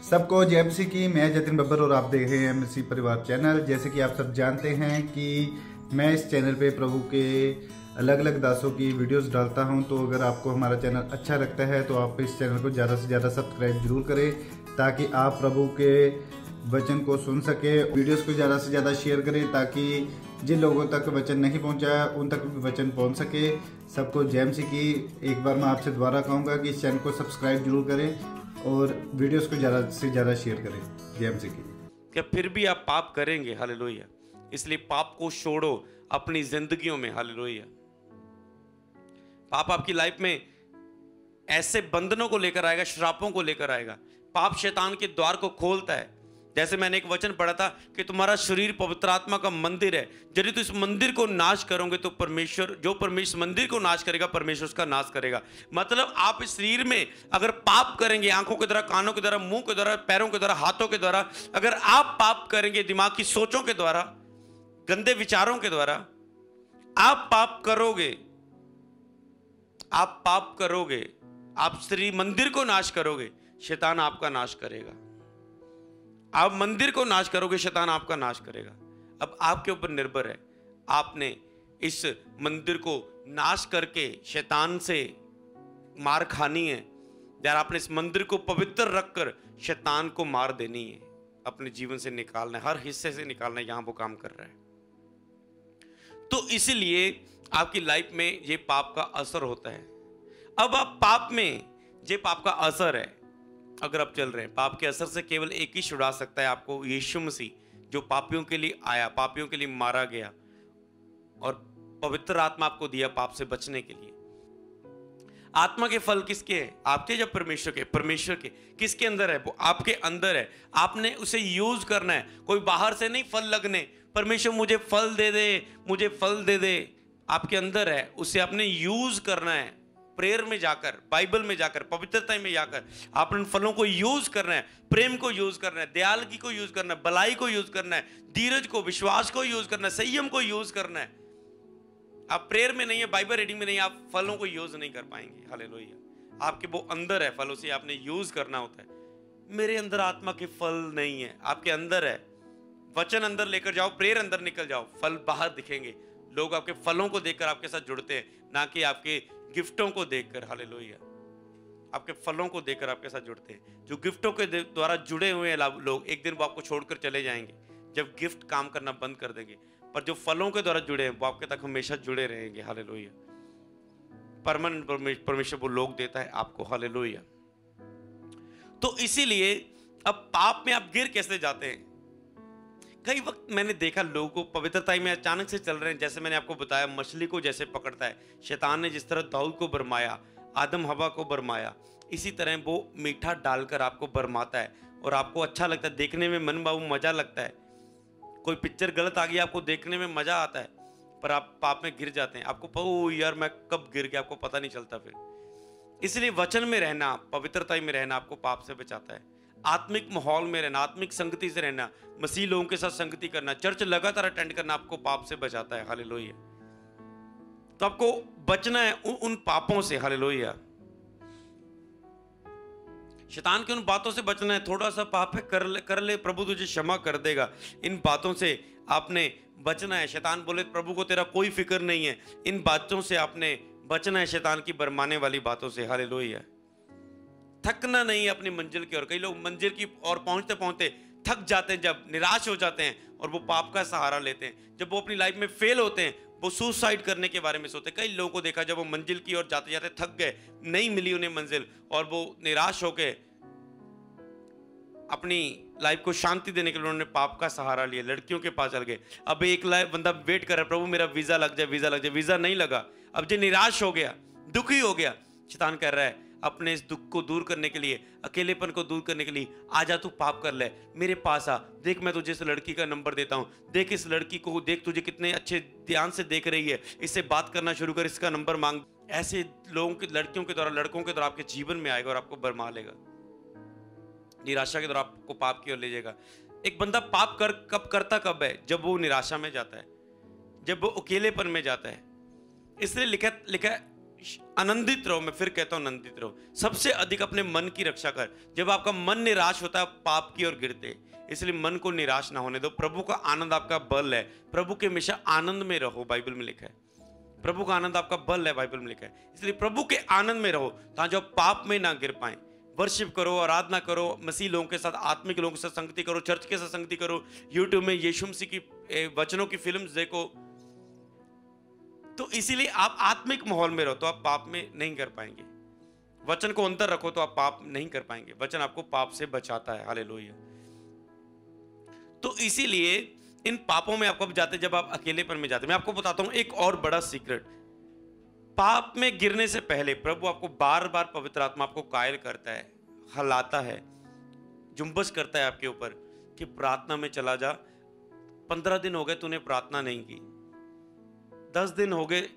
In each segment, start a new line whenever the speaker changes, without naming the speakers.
सबको जय मसीह की। मैं जतिन बब्बर और आप देख रहे हैं मसीह परिवार चैनल। जैसे कि आप सब जानते हैं कि मैं इस चैनल पे प्रभु के अलग अलग दासों की वीडियोस डालता हूं, तो अगर आपको हमारा चैनल अच्छा लगता है तो आप इस चैनल को ज़्यादा से ज़्यादा सब्सक्राइब जरूर करें, ताकि आप प्रभु के वचन को सुन सके। वीडियोस को ज़्यादा से ज़्यादा शेयर करें ताकि जिन लोगों तक वचन नहीं पहुंचा उन तक भी वचन पहुंच सके। सबको जय मसीह की। एक बार मैं आपसे दोबारा कहूँगा कि इस चैनल को सब्सक्राइब जरूर करें और वीडियोस को ज़्यादा से ज़्यादा शेयर करें। जय मसीह की।
क्या फिर भी आप पाप करेंगे? हालेलुया। इसलिए पाप को छोड़ो अपनी जिंदगियों में। हालेलुया। पाप आपकी लाइफ में ऐसे बंधनों को लेकर आएगा, श्रापों को लेकर आएगा। पाप शैतान के द्वार को खोलता है। जैसे मैंने एक वचन पढ़ा था कि तुम्हारा शरीर पवित्र आत्मा का मंदिर है, यदि तो इस मंदिर को नाश करोगे तो परमेश्वर मंदिर को नाश करेगा, परमेश्वर उसका नाश करेगा। मतलब आप इस शरीर में अगर पाप करेंगे, आंखों के द्वारा, कानों के द्वारा, मुंह के द्वारा, पैरों के द्वारा, हाथों के द्वारा, अगर आप पाप करेंगे, दिमाग की सोचों के द्वारा, गंदे विचारों के द्वारा आप पाप करोगे, आप शरीर मंदिर को नाश करोगे, शैतान आपका नाश करेगा। आप मंदिर को नाश करोगे, शैतान आपका नाश करेगा। अब आपके ऊपर निर्भर है, आपने इस मंदिर को नाश करके शैतान से मार खानी है, या आपने इस मंदिर को पवित्र रखकर शैतान को मार देनी है, अपने जीवन से निकालना है, हर हिस्से से निकालना है। यहां वो काम कर रहा है। तो इसीलिए आपकी लाइफ में ये पाप का असर होता है। अब आप पाप में, ये पाप का असर है, अगर आप चल रहे हैं पाप के असर से, केवल एक ही छुड़ा सकता है आपको, यीशु मसीह, जो पापियों के लिए आया, पापियों के लिए मारा गया और पवित्र आत्मा आपको दिया पाप से बचने के लिए। आत्मा के फल किसके हैं? आपके या परमेश्वर के? परमेश्वर के। किसके अंदर है? वो आपके अंदर है। आपने उसे यूज करना है, कोई बाहर से नहीं फल लगने। परमेश्वर मुझे फल दे दे, मुझे फल दे दे, आपके अंदर है, उसे आपने यूज करना है। प्रेयर में जाकर, बाइबल में जाकर, पवित्रता में जाकर आपने फलों को यूज करना है। प्रेम को यूज करना है, दयालुगी को यूज करना है, भलाई को यूज करना है, धीरज को, विश्वास को यूज करना है, संयम को यूज करना है। आप प्रेयर में नहीं है, बाइबल रीडिंग में नहीं है, आप फलों को यूज नहीं कर पाएंगे। हालेलुया। आपके वो अंदर है, फलों से आपने यूज करना होता है। मेरे अंदर आत्मा के फल नहीं है, आपके अंदर है। वचन अंदर लेकर जाओ, प्रेयर अंदर निकल जाओ, फल बाहर दिखेंगे। लोग आपके फलों को देखकर आपके साथ जुड़ते हैं, ना कि आपके गिफ्टों को देखकर। हालेलुया। आपके फलों को देखकर आपके साथ जुड़ते हैं। जो गिफ्टों के द्वारा जुड़े हुए हैं लोग, एक दिन वो आपको छोड़कर चले जाएंगे जब गिफ्ट काम करना बंद कर देंगे। पर जो फलों के द्वारा जुड़े हैं वो आपके तक हमेशा जुड़े रहेंगे। हालेलुया। परमानेंट परमेश्वर वो लोग देता है आपको। हालेलुया। तो इसीलिए अब पाप में आप गिर कैसे जाते हैं? कई वक्त मैंने देखा लोगों को पवित्रता में अचानक से चल रहे हैं। जैसे मैंने आपको बताया, मछली को जैसे पकड़ता है शैतान ने, जिस तरह दाऊद को बरमाया, आदम हवा को बरमाया, इसी तरह वो मीठा डालकर आपको बरमाता है और आपको अच्छा लगता है, देखने में मन भाव मजा लगता है। कोई पिक्चर गलत आ गई, आपको देखने में मजा आता है, पर आप पाप में गिर जाते हैं। आपको ओ यार मैं कब गिर गया, आपको पता नहीं चलता। फिर इसलिए वचन में रहना, पवित्रता में रहना आपको पाप से बचाता है। आत्मिक माहौल में रहना, आत्मिक संगति से रहना, मसीह लोगों के साथ संगति करना, चर्च लगातार अटेंड करना आपको पाप से बचाता है। हालेलुया। तो आपको बचना है उन पापों से। हालेलुया। शैतान की उन बातों से बचना है। थोड़ा सा पाप है, कर ले, प्रभु तुझे क्षमा कर देगा। इन बातों से आपने बचना है। शैतान बोले प्रभु को तेरा कोई फिक्र नहीं है, इन बातों से आपने बचना है, शैतान की बरमाने वाली बातों से। हालेलुया। थकना नहीं अपनी मंजिल की ओर। कई लोग मंजिल की ओर पहुंचते पहुंचते थक जाते हैं, जब निराश हो जाते हैं और वो पाप का सहारा लेते हैं। जब वो अपनी लाइफ में फेल होते हैं, वो सुसाइड करने के बारे में सोचते हैं। कई लोगों को देखा, जब वो मंजिल की ओर जाते जाते थक गए, नहीं मिली उन्हें मंजिल, और वो निराश होके अपनी लाइफ को शांति देने के लिए उन्होंने पाप का सहारा लिया, लड़कियों के पास चल गए। अब एक बंदा वेट कर रहा है, प्रभु मेरा वीजा लग जाए, वीजा लग जाए, वीजा नहीं लगा। अब जो निराश हो गया, दुखी हो गया, शैतान कह रहा है अपने इस दुख को दूर करने के लिए, अकेलेपन को दूर करने के लिए, आजा तू पाप कर ले, मेरे पास आ, देख मैं तुझे इस लड़की का नंबर देता हूं, देख इस लड़की को, देख तुझे कितने अच्छे ध्यान से देख रही है, इससे बात करना शुरू कर, इसका नंबर मांग। ऐसे लोगों की, लड़कियों के द्वारा, लड़कों के द्वारा आपके जीवन में आएगा और आपको बरमा लेगा। निराशा के द्वारा आपको पाप की ओर ले जाएगा। एक बंदा पाप कब करता है? जब वो निराशा में जाता है, जब वो अकेलेपन में जाता है। इसलिए लिखा आनंदित रहो। मैं फिर कहता हूं आनंदित रहो। सबसे अधिक अपने मन की रक्षा कर। जब आपका मन निराश होता है पाप की ओर गिरते, इसलिए मन को निराश ना होने दो। प्रभु का आनंद आपका बल है। प्रभु के हमेशा आनंद में रहो, बाइबल में लिखा है। प्रभु का आनंद आपका बल है, बाइबल में लिखा है। इसलिए प्रभु के आनंद में रहो ताकि आप पाप में ना गिर पाए। वर्शिप करो, आराधना करो, मसीह लोगों के साथ, आत्मिक लोगों के साथ संगति करो, चर्च के साथ संगति करो, यूट्यूब में यीशु मसीह की वचनों की फिल्म्स देखो। तो इसीलिए आप आत्मिक माहौल में रहो तो आप पाप में नहीं कर पाएंगे। वचन को अंदर रखो तो आप पाप नहीं कर पाएंगे। वचन आपको पाप से बचाता है। हालेलुया। तो इसीलिए इन पापों में आप कब जाते, जब आप अकेलेपन में जाते। मैं आपको बताता हूं एक और बड़ा सीक्रेट। पाप में गिरने से पहले प्रभु आपको बार बार, पवित्र आत्मा आपको कायल करता है, हलाता है, जुम्बश करता है आपके ऊपर कि प्रार्थना में चला जा। 15 दिन हो गए तूने प्रार्थना नहीं की, 10 दिन हो गए।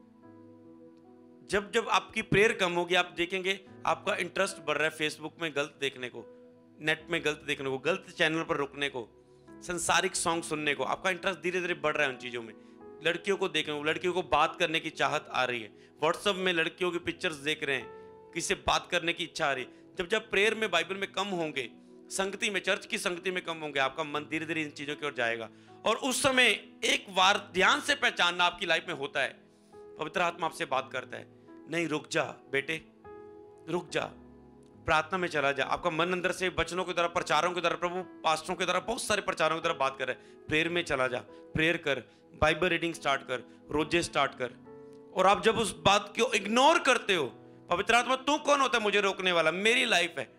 जब जब आपकी प्रेयर कम होगी, आप देखेंगे आपका इंटरेस्ट बढ़ रहा है फेसबुक में गलत देखने को, नेट में गलत देखने को, गलत चैनल पर रुकने को, संसारिक सॉन्ग सुनने को। आपका इंटरेस्ट धीरे धीरे बढ़ रहा है उन चीजों में। लड़कियों को देखने को, लड़कियों को बात करने की चाहत आ रही है। व्हाट्सएप में लड़कियों की पिक्चर्स देख रहे हैं, किसी से बात करने की इच्छा आ रही है। जब जब प्रेयर में, बाइबल में कम होंगे, संगति में, चर्च की संगति में कम होंगे, आपका मन धीरे धीरे इन चीजों की ओर जाएगा। और उस समय एक बार ध्यान से पहचानना आपकी लाइफ में होता है। पवित्र आत्मा आपसे बात करता है, नहीं रुक जा बेटे, रुक जा, प्रार्थना में चला जा। आपका मन अंदर से वचनों की तरह, प्रचारों की तरह, प्रभु पास्टरों की तरह, बहुत सारे प्रचारों की तरह बात कर रहे हैं। प्रेयर में चला जा, प्रेयर कर, बाइबल रीडिंग स्टार्ट कर, रोजे स्टार्ट कर। और आप जब उस बात को इग्नोर करते हो, पवित्र आत्मा तू कौन होता है मुझे रोकने वाला, मेरी लाइफ है,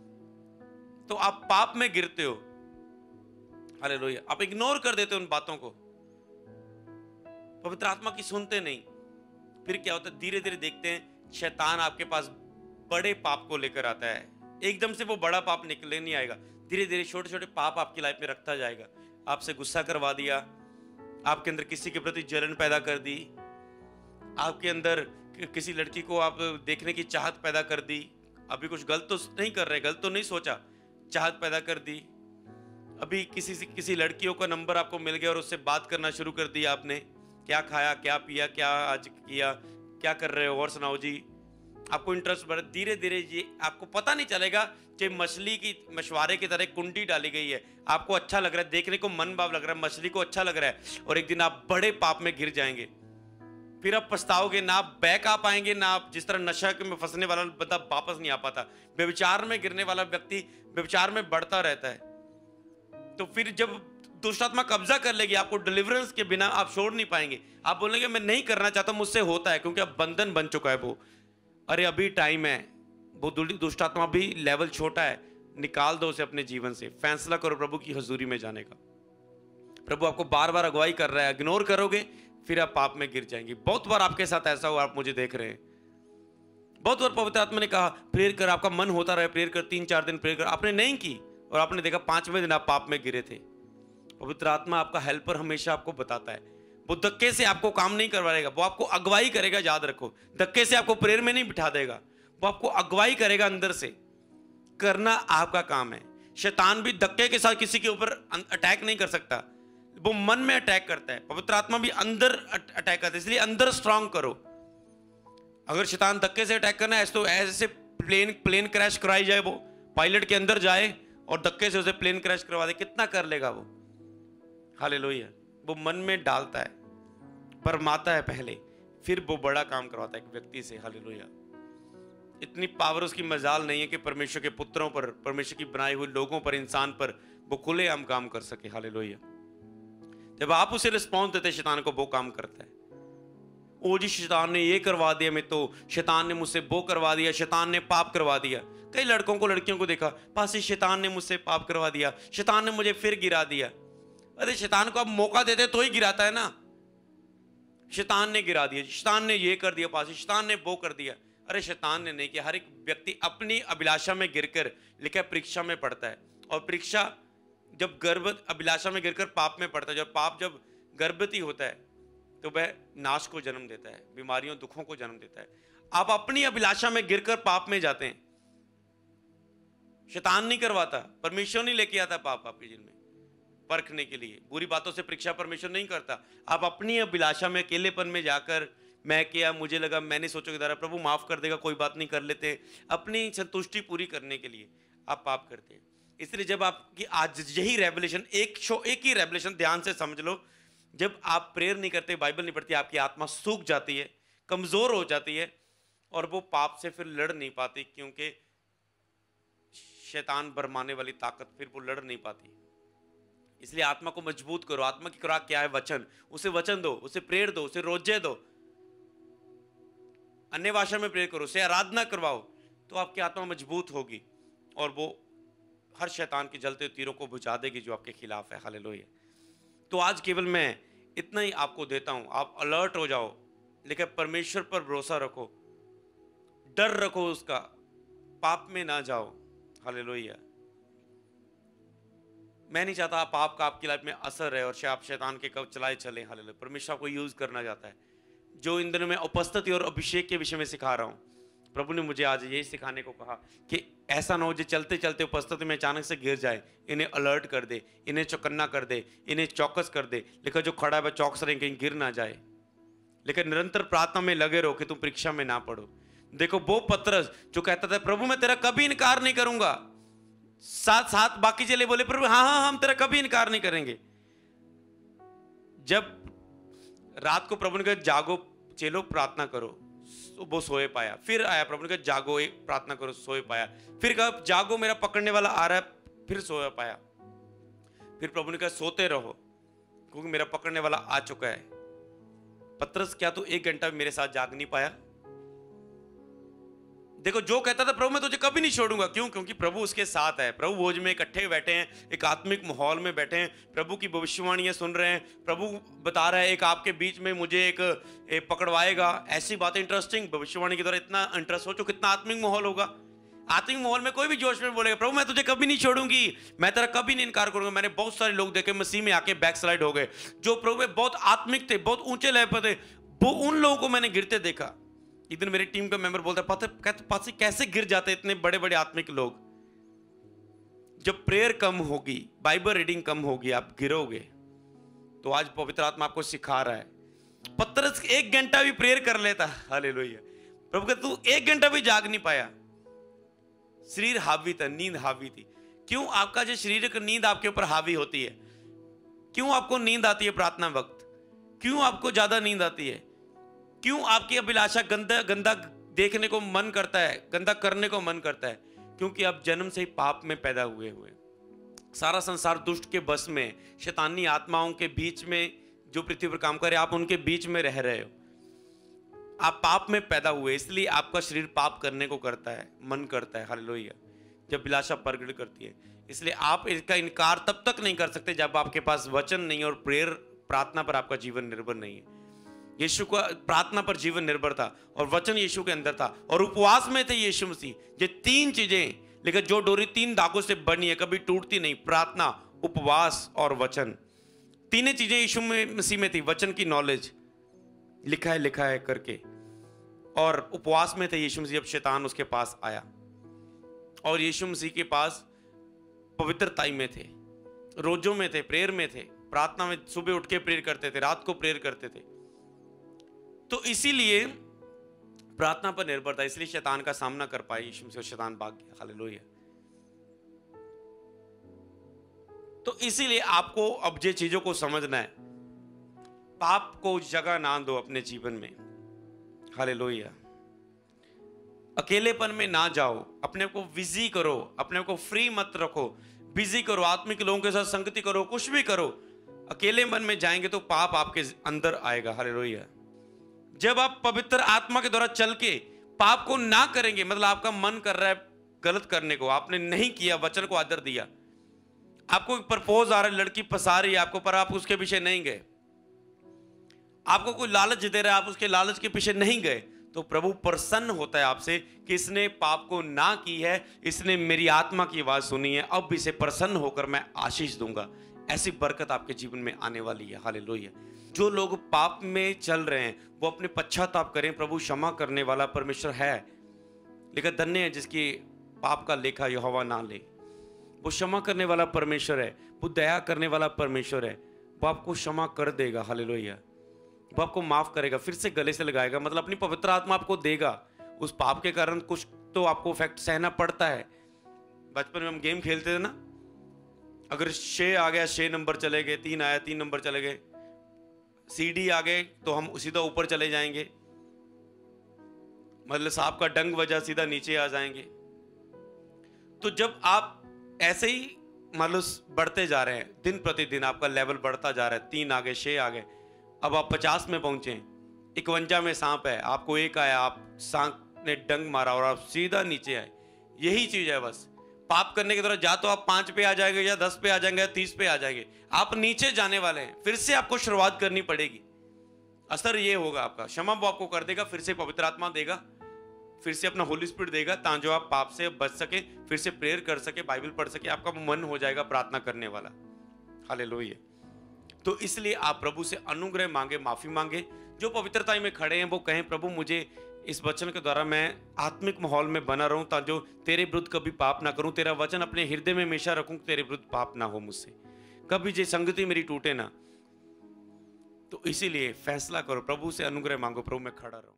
तो आप पाप में गिरते हो। हालेलुया। आप इग्नोर कर देते हो उन बातों को, पवित्र आत्मा की सुनते नहीं। फिर क्या होता है, धीरे धीरे देखते हैं शैतान आपके पास बड़े पाप को लेकर आता है। एकदम से वो बड़ा पाप निकले नहीं आएगा, धीरे धीरे छोटे छोटे पाप आपकी लाइफ में रखता जाएगा। आपसे गुस्सा करवा दिया, आपके अंदर किसी के प्रति जलन पैदा कर दी, आपके अंदर किसी लड़की को आप देखने की चाहत पैदा कर दी। अभी कुछ गलत तो नहीं कर रहे, गलत तो नहीं सोचा, चाहत पैदा कर दी। अभी किसी लड़कियों का नंबर आपको मिल गया और उससे बात करना शुरू कर दिया आपने। क्या खाया, क्या पिया, क्या आज किया, क्या कर रहे हो, और सुनाओ जी। आपको इंटरेस्ट बढ़े, धीरे धीरे ये आपको पता नहीं चलेगा कि मछली की मछुआरे की तरह कुंडी डाली गई है। आपको अच्छा लग रहा है, देखने को मन भाव लग रहा है, मछली को अच्छा लग रहा है, और एक दिन आप बड़े पाप में गिर जाएंगे। फिर आप पछताओगे, ना आप बैक आ पाएंगे, ना आप, जिस तरह नशा में फंसने वाला बंदा वापस नहीं आ पाता, व्यभिचार में गिरने वाला व्यक्ति व्यभिचार में बढ़ता रहता है। तो फिर जब दुष्ट आत्मा कब्जा कर लेगी, आपको डिलीवरेंस के बिना आप छोड़ नहीं पाएंगे। आप बोलेंगे मैं नहीं करना चाहता, मुझसे होता है, क्योंकि अब बंधन बन चुका है वो। अरे अभी टाइम है, वो दुष्ट आत्मा भी लेवल छोटा है, निकाल दो उसे अपने जीवन से। फैसला करो प्रभु की हजूरी में जाने का। प्रभु आपको बार बार अगुवाई कर रहा है, इग्नोर करोगे फिर आप पाप में गिर जाएंगे। बहुत बार आपके साथ ऐसा हुआ, आप मुझे देख रहे हैं। बहुत बार पवित्र आत्मा ने कहा प्रेयर कर, आपका मन होता रहे प्रेयर कर, 3-4 दिन प्रेयर कर, आपने नहीं की और आपने देखा 5वें दिन आप पाप में गिरे थे। पवित्र आत्मा आपका हेल्पर हमेशा आपको बताता है। वो धक्के से आपको काम नहीं करवाएगा, वो आपको अगुवाई करेगा। याद रखो, धक्के से आपको प्रेयर में नहीं बिठा देगा, वो आपको अगुवाई करेगा। अंदर से करना आपका काम है। शैतान भी धक्के के साथ किसी के ऊपर अटैक नहीं कर सकता, वो मन में अटैक करता है। पवित्र आत्मा भी अंदर अटैक करता है, इसलिए अंदर स्ट्रांग करो। अगर शैतान धक्के से अटैक करना है तो ऐसे प्लेन क्रैश कराई जाए, वो पायलट के अंदर जाए और धक्के से उसे प्लेन क्रैश करवा दे, कितना कर लेगा वो। हालेलुया। वो मन में डालता है, परमाता है पहले, फिर वो बड़ा काम करवाता है एक व्यक्ति से। हालेलुया। इतनी पावर उसकी मजाल नहीं है कि परमेश्वर के पुत्रों पर, परमेश्वर की बनाए हुए लोगों पर, इंसान पर वो खुलेआम काम कर सके। हालेलुया। जब आप उसे रिस्पॉन्स देते शैतान को, वो काम करता है। ओ जी शैतान ने ये करवा दिया, मैं तो, शैतान ने मुझसे वो करवा दिया, शैतान ने पाप करवा दिया। कई लड़कों को, लड़कियों को देखा, पास शैतान ने मुझसे पाप करवा दिया, शैतान ने मुझे फिर गिरा दिया। अरे शैतान को आप मौका देते तो ही गिराता है ना। शैतान ने गिरा दिया, शैतान ने ये कर दिया, पास शैतान ने वो कर दिया। अरे शैतान ने नहीं किया। हर एक व्यक्ति अपनी अभिलाषा में गिरकर, लिखा है परीक्षा में पड़ता है। और परीक्षा जब गर्भ अभिलाषा में गिरकर पाप में पड़ता है, जब पाप जब गर्भवती होता है तो वह नाश को जन्म देता है, बीमारियों दुखों को जन्म देता है। आप अपनी अभिलाषा में गिरकर पाप में जाते हैं। शैतान नहीं करवाता, परमेश्वर नहीं लेके आता पाप आपके जीवन में परखने के लिए। बुरी बातों से परीक्षा परमेश्वर नहीं करता। आप अपनी अभिलाषा में, अकेलेपन में जाकर, मैं किया, मुझे लगा, मैंने सोचा कि प्रभु माफ कर देगा, कोई बात नहीं, कर लेते हैं, अपनी संतुष्टि पूरी करने के लिए आप पाप करते हैं। इसलिए जब आपकी आज यही रेवलेशन, एक ही रेवलेशन ध्यान से समझ लो, जब आप प्रेयर नहीं करते, बाइबल नहीं पढ़ती, आपकी आत्मा सूख जाती है, कमजोर हो जाती है, और वो पाप से फिर लड़ नहीं पाती, क्योंकि शैतान भरमाने वाली ताकत, फिर वो लड़ नहीं पाती। इसलिए आत्मा को मजबूत करो। आत्मा की खुराक क्या है? वचन। उसे वचन दो, उसे प्रेयर दो, उसे रोजे दो, अन्य भाषा में प्रेयर करो, उसे आराधना करवाओ, तो आपकी आत्मा मजबूत होगी और वो हर शैतान के जलते तीरों को बुझा देगी जो आपके खिलाफ है। हालेलुया। तो आज केवल मैं इतना ही आपको देता हूं, आप अलर्ट हो जाओ, लेकिन परमेश्वर पर भरोसा रखो, डर रखो उसका, पाप में ना जाओ। हालेलुया। मैं नहीं चाहता पाप का आपकी लाइफ में असर है और आप शैतान के कब चलाए चले। हालेलुया। परमेश्वर को यूज करना चाहता है। जो इन दिनों में उपस्थिति और अभिषेक के विषय में सिखा रहा हूं, प्रभु ने मुझे आज यही सिखाने को कहा कि ऐसा ना हो जो चलते चलते उपस्थिति में अचानक से गिर जाए। इन्हें अलर्ट कर दे, इन्हें चौकन्ना कर दे, इन्हें चौकस कर दे, लेकिन जो खड़ा है वह चौकस रहे, कहीं गिर ना जाए। लेकिन निरंतर प्रार्थना में लगे रहो कि तुम परीक्षा में ना पड़ो। देखो वो पतरस जो कहता था प्रभु मैं तेरा कभी इनकार नहीं करूंगा, साथ साथ बाकी चले बोले प्रभु हाँ हाँ हम तेरा कभी इनकार नहीं करेंगे। जब रात को प्रभु ने कहा जागो चलो प्रार्थना करो, तो वो सोए पाया। फिर आया प्रभु ने कहा जागो प्रार्थना करो, सोए पाया। फिर कहा जागो मेरा पकड़ने वाला आ रहा है, फिर सोया पाया। फिर प्रभु ने कहा सोते रहो क्योंकि मेरा पकड़ने वाला आ चुका है। पतरस क्या तू 1 घंटा भी मेरे साथ जाग नहीं पाया? देखो जो कहता था प्रभु मैं तुझे कभी नहीं छोड़ूंगा, क्यों? क्योंकि प्रभु उसके साथ है। प्रभु भोज में इकट्ठे बैठे हैं, एक आत्मिक माहौल में बैठे हैं, प्रभु की भविष्यवाणियां सुन रहे हैं। प्रभु बता रहा है एक आपके बीच में मुझे एक पकड़वाएगा। ऐसी बातें इंटरेस्टिंग भविष्यवाणी के द्वारा इतना इंटरेस्ट हो तो कितना आत्मिक माहौल होगा। आत्मिक माहौल में कोई भी जोश में बोलेगा प्रभु मैं तुझे कभी नहीं छोड़ूंगी, मैं तेरा कभी नहीं इनकार करूंगा। मैंने बहुत सारे लोग देखे मसीह में आके बैक स्लाइड हो गए, जो प्रभु में बहुत आत्मिक थे, बहुत ऊंचे लेवल पर थे, वो उन लोगों को मैंने गिरते देखा। एक दिन मेरी टीम का मेंबर बोलता है कैसे गिर जाते इतने बड़े बड़े आत्मिक लोग। जब प्रेयर कम होगी, बाइबल रीडिंग कम होगी, आप गिरोगे। तो आज पवित्र आत्मा आपको सिखा रहा है। पतरस 1 घंटा भी प्रेयर कर लेता, हालेलुया। प्रभु कहता तू 1 घंटा भी जाग नहीं पाया। शरीर हावी था, नींद हावी थी। क्यों? आपका जो शरीर की नींद आपके ऊपर हावी होती है। क्यों आपको नींद आती है प्रार्थना वक्त? क्यों आपको ज्यादा नींद आती है? क्यों आपकी अभिलाषा गंदा गंदा देखने को मन करता है, गंदा करने को मन करता है? क्योंकि आप जन्म से ही पाप में पैदा हुए। सारा संसार दुष्ट के बस में, शैतानी आत्माओं के बीच में जो पृथ्वी पर काम करे, आप उनके बीच में रह रहे हो। आप पाप में पैदा हुए, इसलिए आपका शरीर पाप करने को करता है, मन करता है। हालेलुया। जब अभिलाषा प्रकट करती है, इसलिए आप इसका इनकार तब तक नहीं कर सकते जब आपके पास वचन नहीं और प्रेयर प्रार्थना पर आपका जीवन निर्भर नहीं है। यीशु का प्रार्थना पर जीवन निर्भर था और वचन यीशु के अंदर था और उपवास में थे यीशु मसीह। ये 3 चीजें, लेकिन जो डोरी 3 धागों से बनी है कभी टूटती नहीं, प्रार्थना, उपवास और वचन। 3 चीजें यीशु मसीह में थी। वचन की नॉलेज, लिखा है करके, और उपवास में थे यीशु मसीह। अब शैतान उसके पास आया और यीशु मसीह के पास पवित्रताई में थे, रोजों में थे, प्रेयर में थे, प्रार्थना में सुबह उठ के प्रेयर करते थे, रात को प्रेयर करते थे। तो इसीलिए प्रार्थना पर निर्भर था, इसलिए शैतान का सामना कर पाए यीशु मसीह, शैतान भाग गया। हालेलुया। तो इसीलिए आपको अब ये चीजों को समझना है। पाप को जगह ना दो अपने जीवन में। हालेलुया। अकेलेपन में ना जाओ, अपने को बिजी करो, अपने को फ्री मत रखो, बिजी करो, आत्मिक लोगों के साथ संगति करो, कुछ भी करो। अकेले मन में जाएंगे तो पाप आपके अंदर आएगा। हालेलुया। जब आप पवित्र आत्मा के द्वारा चल के पाप को ना करेंगे, मतलब आपका मन कर रहा है गलत करने को, आपने नहीं किया, वचन को आदर दिया, आपको प्रपोज आ रहा है, लड़की फंसा रही है आपको, पर आप उसके पीछे नहीं गए, आपको कोई लालच दे रहा है, आप उसके लालच के पीछे नहीं गए, तो प्रभु प्रसन्न होता है आपसे कि इसने पाप को ना की है, इसने मेरी आत्मा की आवाज सुनी है, अब इसे प्रसन्न होकर मैं आशीष दूंगा। ऐसी बरकत आपके जीवन में आने वाली है। हालेलुया। जो लोग पाप में चल रहे हैं वो अपने पश्चाताप करें, प्रभु क्षमा करने वाला परमेश्वर है। लेकिन धन्य है जिसकी पाप का लेखा यहोवा ना ले। वो क्षमा करने वाला परमेश्वर है, वो दया करने वाला परमेश्वर है, वो आपको क्षमा कर देगा। हालेलुया। वो आपको माफ करेगा, फिर से गले से लगाएगा, मतलब अपनी पवित्र आत्मा आपको देगा। उस पाप के कारण कुछ तो आपको इफेक्ट सहना पड़ता है। बचपन में हम गेम खेलते थे ना, अगर 6 आ गया 6 नंबर चले गए, 3 आया 3 नंबर चले गए, CD आ गए तो हम सीधा ऊपर चले जाएंगे, मतलब सांप का डंग वजह सीधा नीचे आ जाएंगे। तो जब आप ऐसे ही मतलब बढ़ते जा रहे हैं, दिन प्रतिदिन आपका लेवल बढ़ता जा रहा है, 3 आ गए 6 आ गए, अब आप 50 में पहुंचे, 51 में सांप है, आपको 1 आया, आप सांप ने डंग मारा और आप सीधा नीचे आए। यही चीज है बस पाप करने के दौरान, या तो आप 5 पे आ जाएंगे, या 10 पे आ जाएंगे, या 30 पे आ जाएंगे, आप नीचे जाने वाले हैं। फिर से आपको शुरुआत करनी पड़ेगी। असर ये होगा आपका, क्षमा वो आपको कर देगा, फिर से पवित्र आत्मा देगा, फिर से अपना होली स्पिरिट देगा, ताकि आप पाप से बच सके, फिर से प्रेयर कर सके, बाइबल पढ़ सके, आपका मन हो जाएगा प्रार्थना करने वाला। हालेलुया। तो इसलिए आप प्रभु से अनुग्रह मांगे, माफी मांगे। जो पवित्रता में खड़े हैं वो कहें, प्रभु मुझे इस वचन के द्वारा मैं आत्मिक माहौल में बना रहूं, ताकि जो तेरे विरुद्ध कभी पाप ना करूं, तेरा वचन अपने हृदय में हमेशा रखूं, तेरे विरुद्ध पाप ना हो मुझसे, कभी जो संगति मेरी टूटे ना। तो इसीलिए फैसला करो, प्रभु से अनुग्रह मांगो, प्रभु मैं खड़ा रहूं।